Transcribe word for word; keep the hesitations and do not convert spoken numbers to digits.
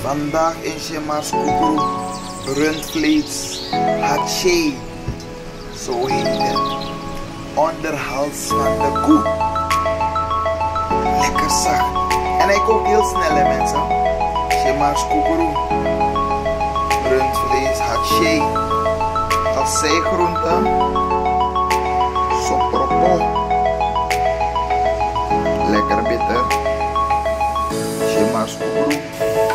Vandaag in Gestoofde Rundvlees Hachee, zo heet het. Onderhals van de koe. Lekker zacht. En hij kookt heel snel, hè mensen. Gestoofde Rundvlees Hachee. Als zijgroente. Sopropo. Lekker bitter. Gestoofde.